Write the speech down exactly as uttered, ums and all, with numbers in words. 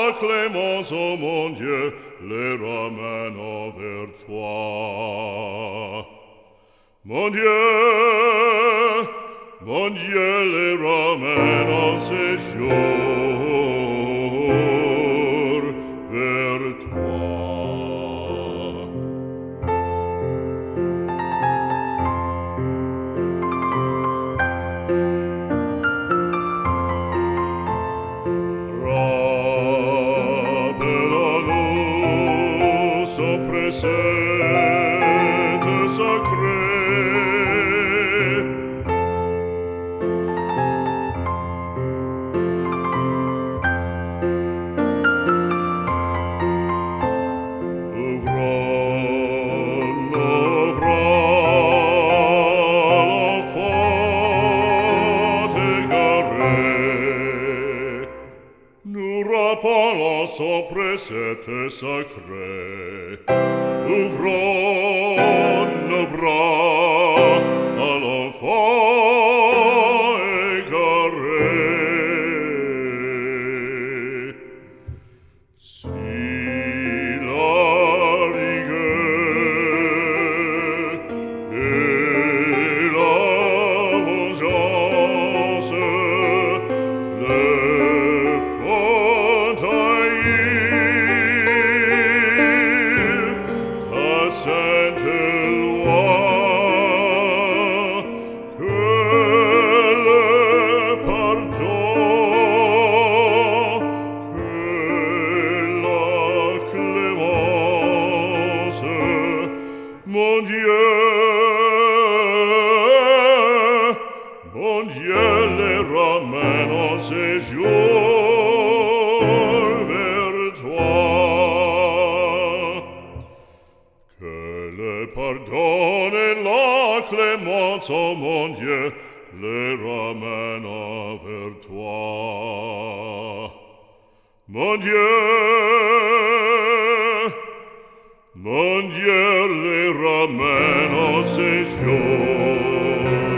la clémence, ô mon Dieu, les ramène vers toi. Mon Dieu, mon Dieu, les ramène en séjour vers toi. Rappelle-nous son précepte sacré. Rappelons son précepte sacré, ouvrons nos bras à l'enfant égaré. Si la rigueur et la vengeance le font sainte loi, que le pardon, que la clémence, mon Dieu, mon Dieu, les ramène en séjour vers toi. Pardonne la clémence, ô mon Dieu, les ramène vers toi. Mon Dieu, mon Dieu, les ramène en séjour